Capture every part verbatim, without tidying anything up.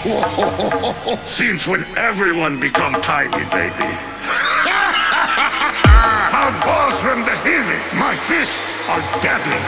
Since when everyone become tiny, baby. Hard balls from the heavy. My fists are deadly.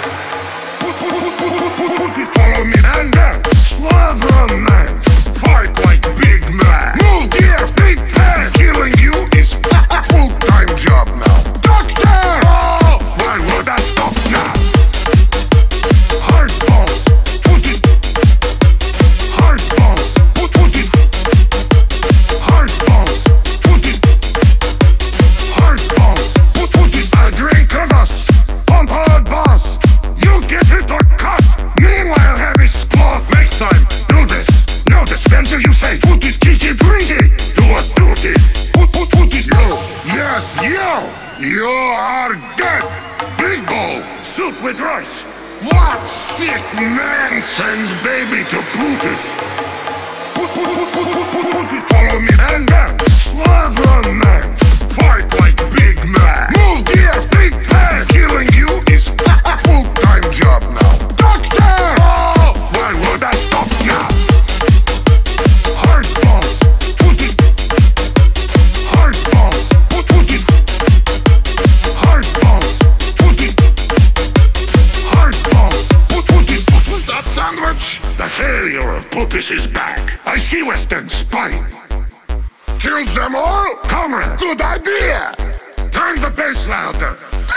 Follow me and then suave romance. Fight like big man. Move gears, big pen. Killing you is a full-time job now. Doctor! Oh, why would I stop now? Hard balls. Put this. Hard balls. Put, put this. Hard balls. Put this. Hard balls. Put, put this. A drink of us. Pump hard balls. You get hit or cut. Meanwhile, heavy squat. Next time, do this. No dispenser, you say. Put this kiki breezy. Do what do this. Put, put, put this. Yo. Yes, yo. You are dead. Big bowl. Soup with rice. What sick man sends baby to Plutus? Put, put, put, put, put, put, put this. Follow me and then suave romance. Fight like big man. Move gears, big pen. Killing you is a full-time job now. Doctor! Oh, why would I stop now? Hard balls. Put this. Hard balls. Put, put this. Hard balls. Put this. Hard balls. Put, put this. What was that sandwich? The failure of Putis is back. I see Western spine. Killed them all? Comrade, good idea! Turn the bass louder.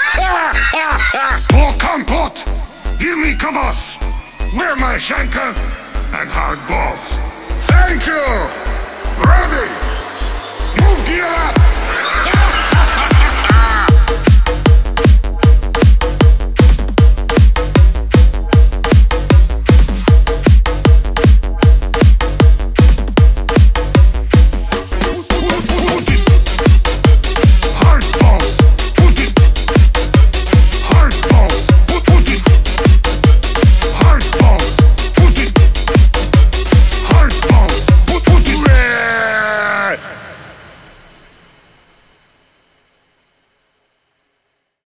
Oh, compot! Give me kvass! Where my shanker and hard balls?